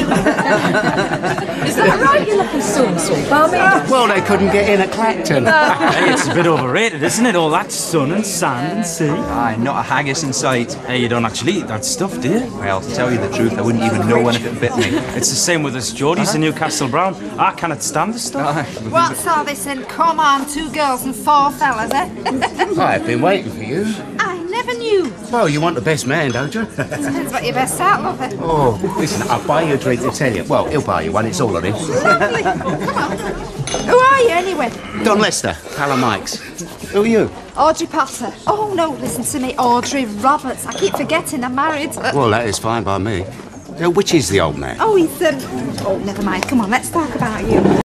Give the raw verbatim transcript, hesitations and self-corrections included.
Is that right, you lucky son-son, Barmaid? Well, they couldn't get in at Clacton. Hey, it's a bit overrated, isn't it? All that sun and sand and sea. Aye, not a haggis in sight. Hey, you don't actually eat that stuff, do you? Well, to tell you the truth, I wouldn't even know one if it bit me. It's the same with us Geordies in Newcastle Brown. I cannot stand the stuff. What's all this and come on, two girls and four fellas, eh? I've been waiting for you. I never knew. Well, you want the best man, don't you? Depends what your best out, lover. Oh, listen, I'll buy you a drink to tell you. Well, he'll buy you one, it's all on him. Lovely. Come on. Who are you, anyway? Don Lester, pal of Mike's. Who are you? Audrey Potter. Oh, no, listen to me, Audrey Roberts. I keep forgetting I'm married. Well, that is fine by me. Now, which is the old man? Oh, he's, um... Oh, never mind. Come on, let's talk about you.